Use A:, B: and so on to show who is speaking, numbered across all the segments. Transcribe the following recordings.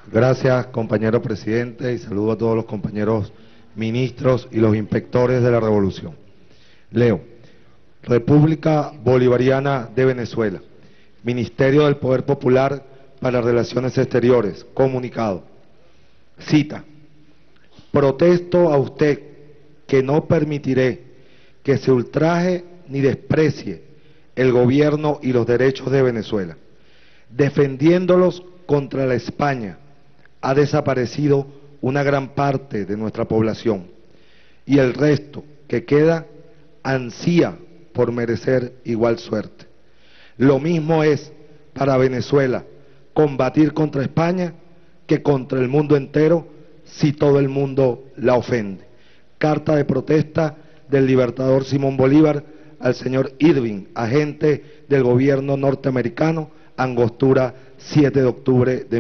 A: Gracias, compañero presidente, y saludo a todos los compañeros ministros y los inspectores de la Revolución. Leo: República Bolivariana de Venezuela, Ministerio del Poder Popular para Relaciones Exteriores, comunicado. Cita: protesto a usted que no permitiré que se ultraje ni desprecie el gobierno y los derechos de Venezuela. Defendiéndolos contra la España, ha desaparecido una gran parte de nuestra población y el resto que queda ansía por merecer igual suerte. Lo mismo es para Venezuela combatir contra España que contra el mundo entero si todo el mundo la ofende. Carta de protesta del libertador Simón Bolívar al señor Irving, agente del gobierno norteamericano, Angostura, 7 de octubre de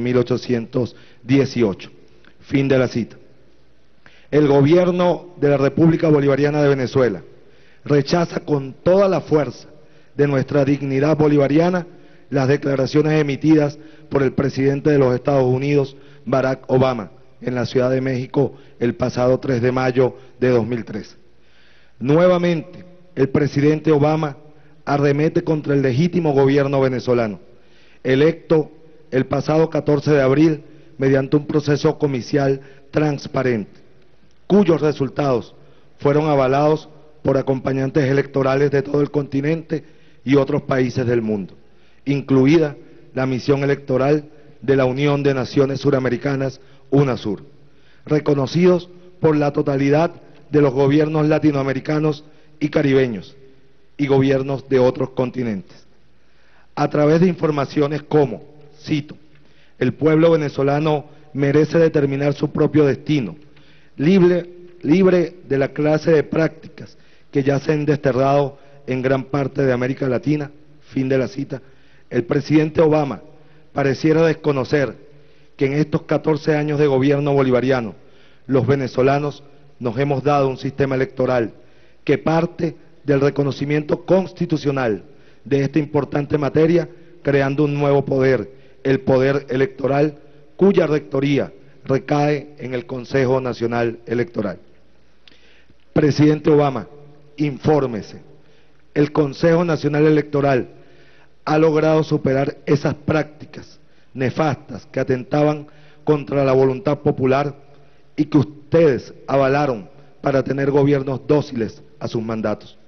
A: 1818. Fin de la cita. El gobierno de la República Bolivariana de Venezuela rechaza con toda la fuerza de nuestra dignidad bolivariana las declaraciones emitidas por el presidente de los Estados Unidos, Barack Obama, en la Ciudad de México el pasado 3 de mayo de 2003. Nuevamente, el presidente Obama arremete contra el legítimo gobierno venezolano, electo el pasado 14 de abril mediante un proceso comicial transparente, cuyos resultados fueron avalados por acompañantes electorales de todo el continente y otros países del mundo, incluida la misión electoral de la Unión de Naciones Suramericanas, UNASUR, reconocidos por la totalidad de los gobiernos latinoamericanos y caribeños y gobiernos de otros continentes. A través de informaciones como, cito: el pueblo venezolano merece determinar su propio destino, libre de la clase de prácticas que ya se han desterrado en gran parte de América Latina, fin de la cita. El presidente Obama pareciera desconocer que en estos 14 años de gobierno bolivariano, los venezolanos nos hemos dado un sistema electoral que parte del reconocimiento constitucional de esta importante materia, creando un nuevo poder, el poder electoral, cuya rectoría recae en el Consejo Nacional Electoral. Presidente Obama, infórmese. El Consejo Nacional Electoral ha logrado superar esas prácticas nefastas que atentaban contra la voluntad popular y que ustedes avalaron para tener gobiernos dóciles a sus mandatos,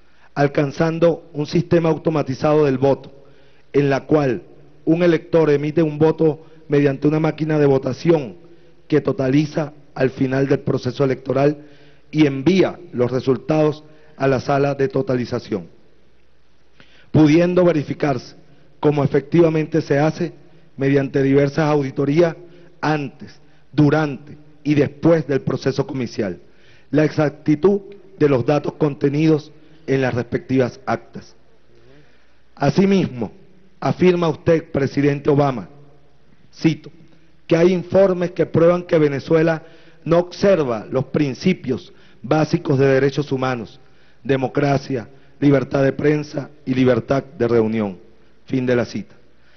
A: alcanzando un sistema automatizado del voto, en la cual un elector emite un voto mediante una máquina de votación que totaliza al final del proceso electoral y envía los resultados a la sala de totalización, pudiendo verificarse como efectivamente se hace mediante diversas auditorías antes, durante y después del proceso comicial, la exactitud de los datos contenidos en las respectivas actas. Asimismo, afirma usted, presidente Obama, cito, que hay informes que prueban que Venezuela no observa los principios básicos de derechos humanos, democracia, libertad de prensa y libertad de reunión. Fin de la cita.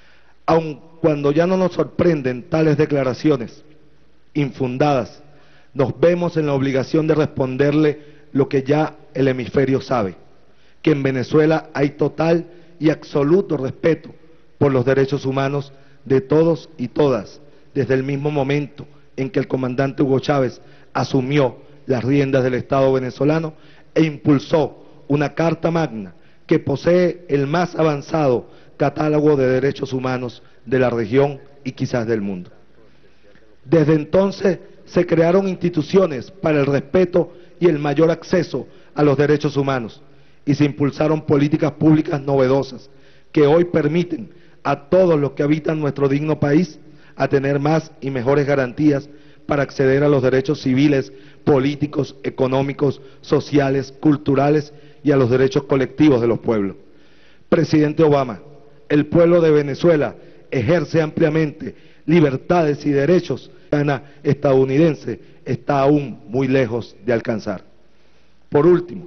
A: Aun cuando ya no nos sorprenden tales declaraciones infundadas, nos vemos en la obligación de responderle lo que ya el hemisferio sabe, que en Venezuela hay total y absoluto respeto por los derechos humanos de todos y todas, desde el mismo momento en que el comandante Hugo Chávez asumió las riendas del Estado venezolano e impulsó una Carta Magna que posee el más avanzado catálogo de derechos humanos de la región y quizás del mundo. Desde entonces se crearon instituciones para el respeto y el mayor acceso a los derechos humanos y se impulsaron políticas públicas novedosas que hoy permiten a todos los que habitan nuestro digno país a tener más y mejores garantías para acceder a los derechos civiles, políticos, económicos, sociales, culturales y a los derechos colectivos de los pueblos. Presidente Obama, el pueblo de Venezuela ejerce ampliamente libertades y derechos que la estadounidense está aún muy lejos de alcanzar. Por último,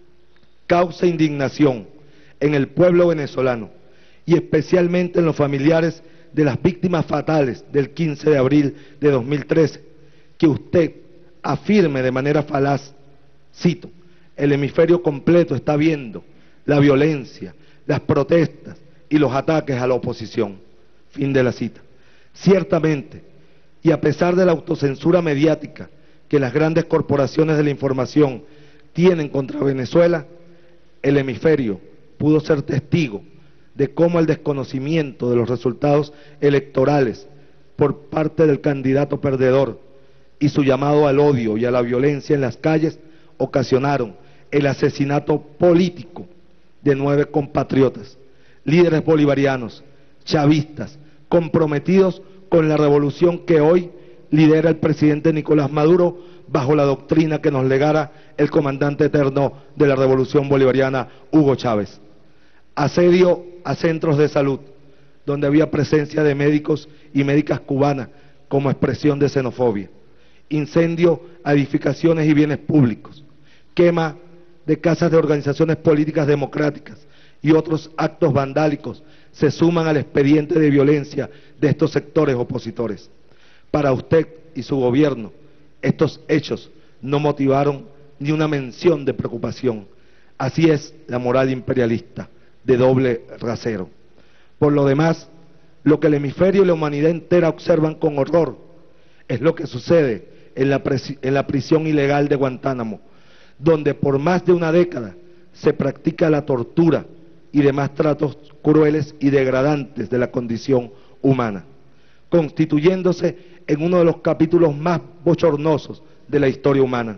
A: causa indignación en el pueblo venezolano y especialmente en los familiares de las víctimas fatales del 15 de abril de 2013, que usted afirme de manera falaz, cito, el hemisferio completo está viendo la violencia, las protestas y los ataques a la oposición. Fin de la cita. Ciertamente, y a pesar de la autocensura mediática que las grandes corporaciones de la información tienen contra Venezuela, el hemisferio pudo ser testigo de cómo el desconocimiento de los resultados electorales por parte del candidato perdedor y su llamado al odio y a la violencia en las calles ocasionaron el asesinato político de 9 compatriotas, líderes bolivarianos, chavistas, comprometidos con la revolución que hoy lidera el presidente Nicolás Maduro bajo la doctrina que nos legara el comandante eterno de la revolución bolivariana, Hugo Chávez. Asedio a centros de salud, donde había presencia de médicos y médicas cubanas como expresión de xenofobia. Incendio a edificaciones y bienes públicos. Quema de casas de organizaciones políticas democráticas y otros actos vandálicos se suman al expediente de violencia de estos sectores opositores. Para usted y su gobierno, estos hechos no motivaron ni una mención de preocupación. Así es la moral imperialista, de doble rasero. Por lo demás, lo que el hemisferio y la humanidad entera observan con horror es lo que sucede en la prisión ilegal de Guantánamo, donde por más de una década se practica la tortura y demás tratos crueles y degradantes de la condición humana, constituyéndose en uno de los capítulos más bochornosos de la historia humana.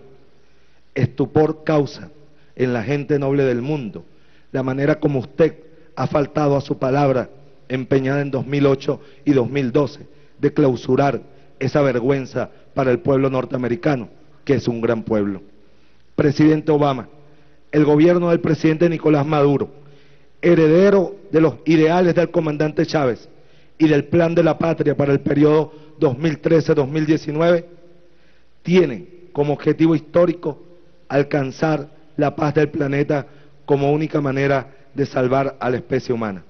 A: Estupor causa en la gente noble del mundo la manera como usted ha faltado a su palabra empeñada en 2008 y 2012 de clausurar esa vergüenza para el pueblo norteamericano, que es un gran pueblo. Presidente Obama, el gobierno del presidente Nicolás Maduro, heredero de los ideales del comandante Chávez y del Plan de la Patria para el periodo 2013-2019, tiene como objetivo histórico alcanzar la paz del planeta como única manera de salvar a la especie humana.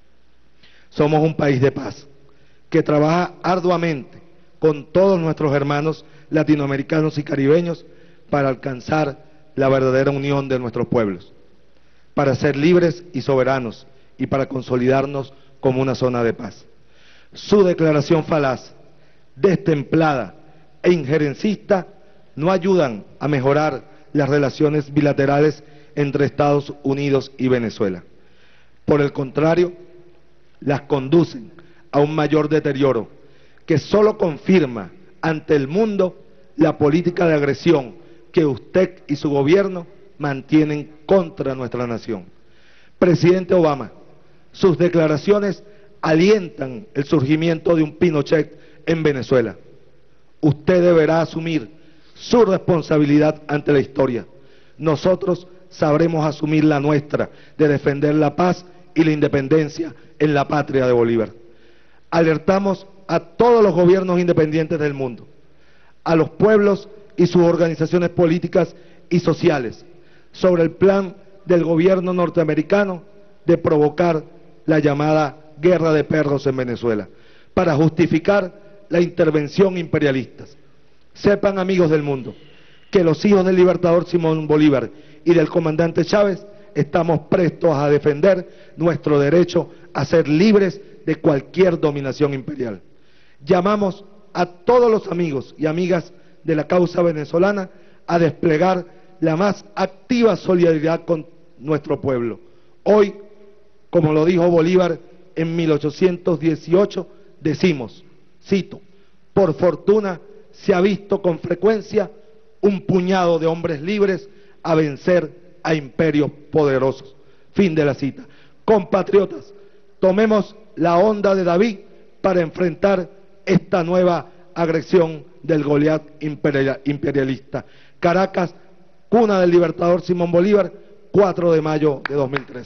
A: Somos un país de paz que trabaja arduamente con todos nuestros hermanos latinoamericanos y caribeños para alcanzar la verdadera unión de nuestros pueblos, para ser libres y soberanos y para consolidarnos como una zona de paz. Su declaración falaz, destemplada e injerencista no ayudan a mejorar las relaciones bilaterales entre Estados Unidos y Venezuela. Por el contrario, las conducen a un mayor deterioro que solo confirma ante el mundo la política de agresión que usted y su gobierno mantienen contra nuestra nación. Presidente Obama, sus declaraciones alientan el surgimiento de un Pinochet en Venezuela. Usted deberá asumir su responsabilidad ante la historia. Nosotros sabremos asumir la nuestra de defender la paz y la independencia en la patria de Bolívar. Alertamos a todos los gobiernos independientes del mundo, a los pueblos y sus organizaciones políticas y sociales, sobre el plan del gobierno norteamericano de provocar la llamada guerra de perros en Venezuela, para justificar la intervención imperialista. Sepan, amigos del mundo, que los hijos del libertador Simón Bolívar y del comandante Chávez estamos prestos a defender nuestro derecho a ser libres de cualquier dominación imperial. Llamamos a todos los amigos y amigas de la causa venezolana a desplegar la más activa solidaridad con nuestro pueblo. Hoy, como lo dijo Bolívar en 1818, decimos, cito, por fortuna se ha visto con frecuencia un puñado de hombres libres a vencer a imperios poderosos. Fin de la cita. Compatriotas, tomemos la onda de David para enfrentar esta nueva agresión del Goliat imperialista. Caracas, cuna del libertador Simón Bolívar, 4 de mayo de 2013.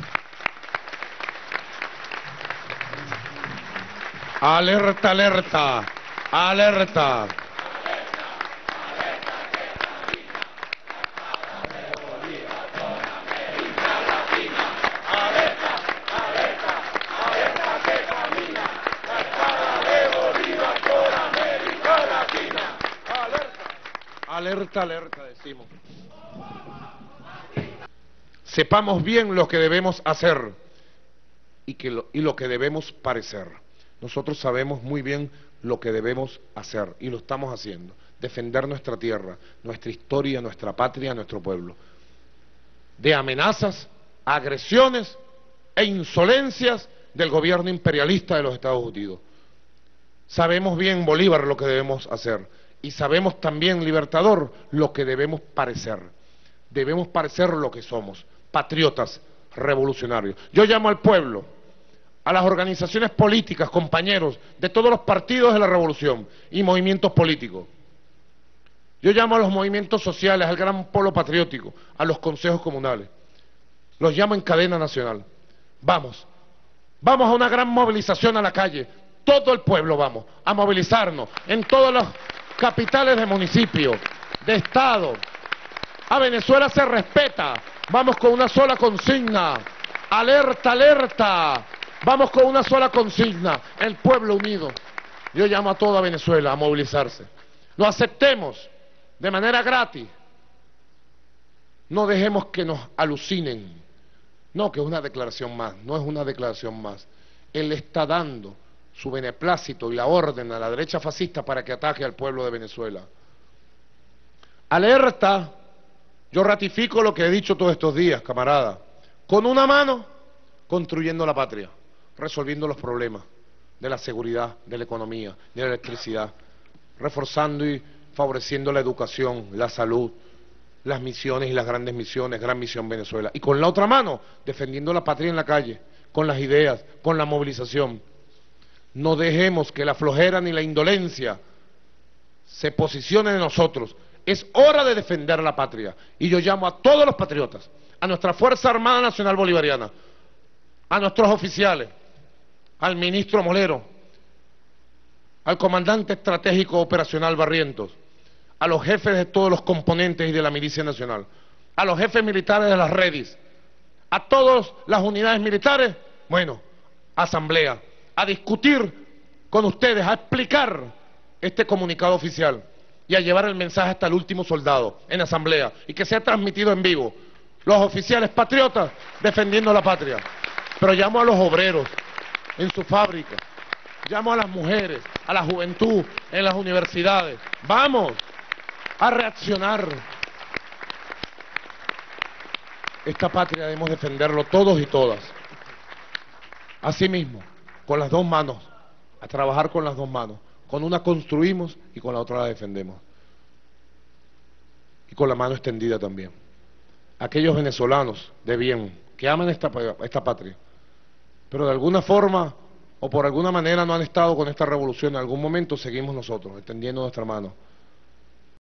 B: Alerta, alerta, alerta. Alerta, alerta, decimos. Sepamos bien lo que debemos hacer y lo que debemos parecer. Nosotros sabemos muy bien lo que debemos hacer y lo estamos haciendo. Defender nuestra tierra, nuestra historia, nuestra patria, nuestro pueblo. De amenazas, agresiones e insolencias del gobierno imperialista de los Estados Unidos. Sabemos bien, Bolívar, lo que debemos hacer. Y sabemos también, Libertador, lo que debemos parecer. Debemos parecer lo que somos, patriotas, revolucionarios. Yo llamo al pueblo, a las organizaciones políticas, compañeros, de todos los partidos de la revolución y movimientos políticos. Yo llamo a los movimientos sociales, al gran polo patriótico, a los consejos comunales. Los llamo en cadena nacional. Vamos a una gran movilización a la calle. Todo el pueblo vamos a movilizarnos en todas las capitales de municipio, de estado. A Venezuela se respeta. Vamos con una sola consigna. Alerta, alerta. Vamos con una sola consigna. El pueblo unido. Yo llamo a toda Venezuela a movilizarse. Lo aceptemos de manera gratis. No dejemos que nos alucinen. No, que es una declaración más. No es una declaración más. Él está dando su beneplácito y la orden a la derecha fascista para que ataque al pueblo de Venezuela. Alerta. Yo ratifico lo que he dicho todos estos días, camarada. Con una mano, construyendo la patria, resolviendo los problemas de la seguridad, de la economía, de la electricidad, reforzando y favoreciendo la educación, la salud, las misiones y las grandes misiones, Gran Misión Venezuela. Y con la otra mano, defendiendo la patria en la calle, con las ideas, con la movilización. No dejemos que la flojera ni la indolencia se posicionen en nosotros. Es hora de defender la patria. Y yo llamo a todos los patriotas, a nuestra Fuerza Armada Nacional Bolivariana, a nuestros oficiales, al ministro Molero, al comandante estratégico operacional Barrientos, a los jefes de todos los componentes y de la milicia nacional, a los jefes militares de las redes, a todas las unidades militares, bueno, asamblea, a discutir con ustedes, a explicar este comunicado oficial y a llevar el mensaje hasta el último soldado en asamblea y que sea transmitido en vivo. Los oficiales patriotas defendiendo la patria. Pero llamo a los obreros en su fábrica, llamo a las mujeres, a la juventud en las universidades. Vamos a reaccionar. Esta patria debemos defenderlo todos y todas. Asimismo, con las dos manos, a trabajar con las dos manos. Con una construimos y con la otra la defendemos. Y con la mano extendida también. Aquellos venezolanos de bien que aman esta patria, pero de alguna forma o por alguna manera no han estado con esta revolución, en algún momento seguimos nosotros extendiendo nuestra mano.